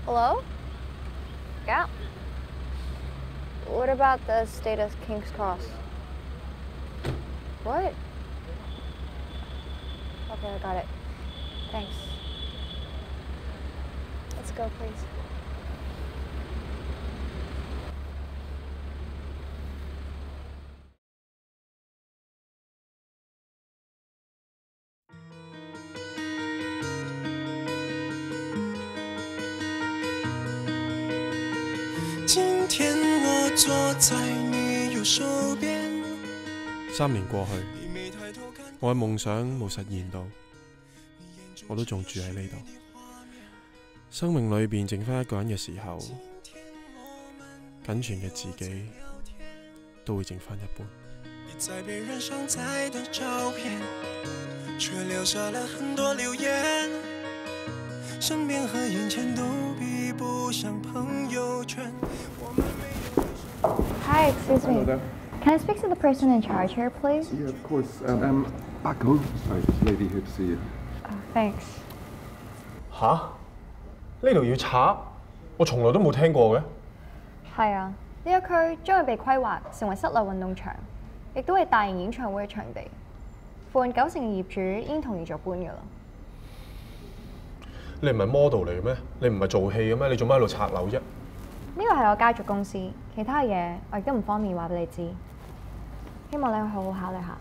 Hello? Yeah. What about the state of King's Cross? What? Okay, I got it. Thanks. Let's go, please. 今天我坐在你右手邊。 3年過去，我嘅夢想冇實現到，我都仲住喺呢度。生命裏邊剩翻一個人嘅時候，僅存嘅自己都會剩翻一半。 你在別人上載的照片，卻留下了很多留言。身邊和眼前都比不上朋友圈。 Hi, excuse me. Can I speak to the person in charge here, please? Yeah, of course. Paco. Sorry, lady here to see you. Thanks. 吓？呢度要拆？我從來都冇聽過嘅。 係啊，呢一區將會被規劃成為室內運動場，亦都係大型演唱會嘅場地。附近90%嘅業主已經同意咗搬㗎啦。 你唔係 model 嚟嘅咩？你唔係做戲嘅咩？你做乜喺度拆樓啫？ 呢個係我家族公司，其他嘢我亦都唔方便話俾你知。希望你去好好考慮下。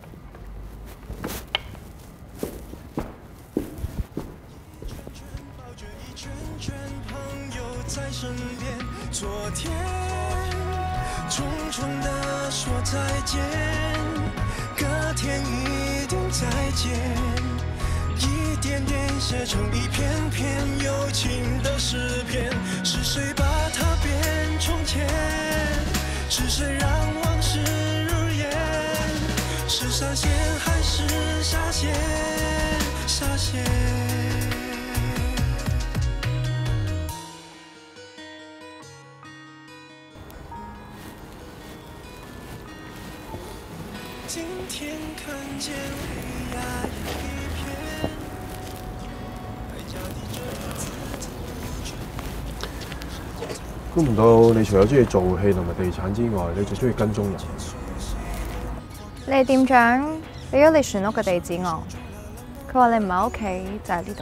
身邊，昨天重重地說再見，隔天一定再見，一點點寫成一篇篇有情的詩篇。是誰把它變從前？是誰讓往事如煙？是上線還是下線？下線。今天看見黑壓一片，還加地着自己估唔到你除咗中意做戲同埋地產之外，你仲中意跟蹤人。 你係店長俾咗你船屋嘅地址我，佢話你唔喺屋企就喺呢度。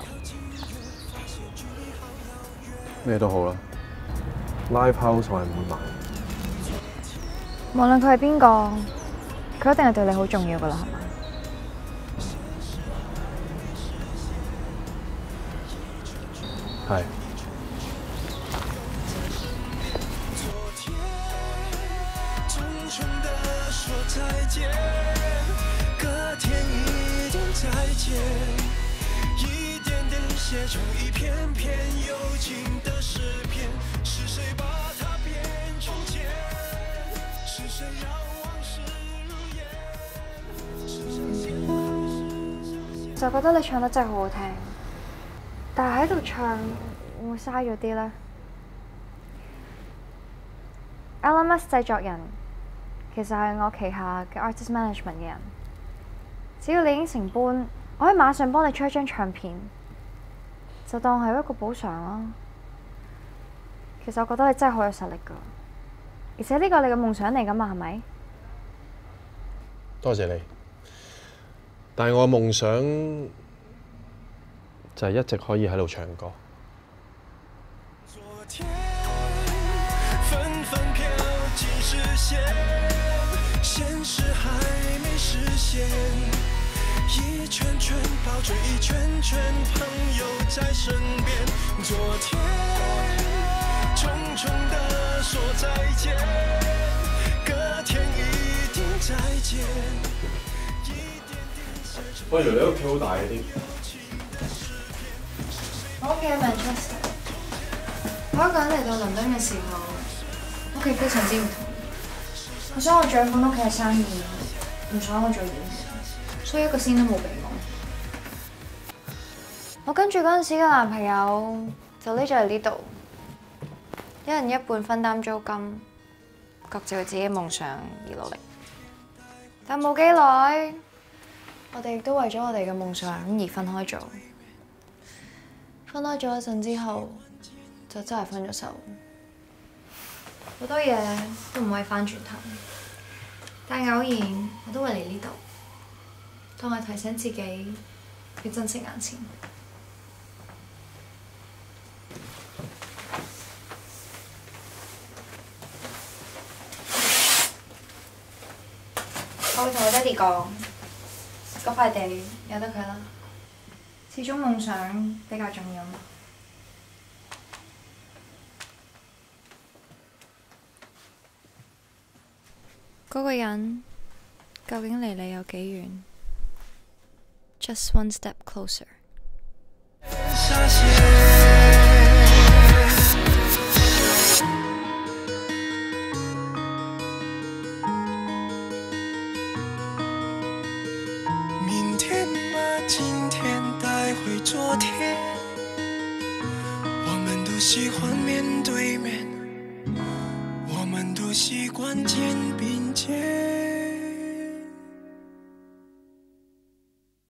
咩都好啦 ，live house 我係唔會賣。 無論佢係邊個。佢一定係對你好重要㗎啦，係嘛？ 係。 就覺得你唱得真係好好聽，但係喺度唱會唔會嘥咗啲咧 ？LMS 製作人其實係我旗下嘅 artist management 嘅人，只要你應承搬，我可以馬上幫你出一張唱片，就當係一個補償啦。其實我覺得你真係好有實力㗎，而且呢個係你嘅夢想嚟㗎嘛，係咪？ 多謝你。但係我嘅夢想就係一直可以喺度唱歌。 昨天紛紛飄進視線，現實還沒實現，一圈圈抱着一圈圈朋友在身邊。昨天重重地說再見，隔天一定再見。 我以為你屋企好大嘅添。 我屋企喺 Manchester， 我一個人嚟到倫敦嘅時候，屋企非常之唔同。我想我掌管屋企嘅生意，唔想我做演員，所以一個仙都冇俾我。我跟住嗰陣時嘅男朋友就匿咗嚟呢度，一人一半分擔租金，各自為自己嘅夢想而努力。但冇幾耐，我哋亦都為咗我哋嘅夢想而分開咗。分開咗一陣之後， 就真係分咗手。好多嘢都唔可以翻轉頭，但偶然我都會嚟呢度，當我提醒自己要珍惜眼前。我會同我爹哋講，嗰塊地由得佢啦，始終夢想比較重要嘛。嗰個人究竟離你有幾遠 ？Just one step closer。 明天把今天带回昨天，我们都喜欢面对面，我们都习惯肩并肩。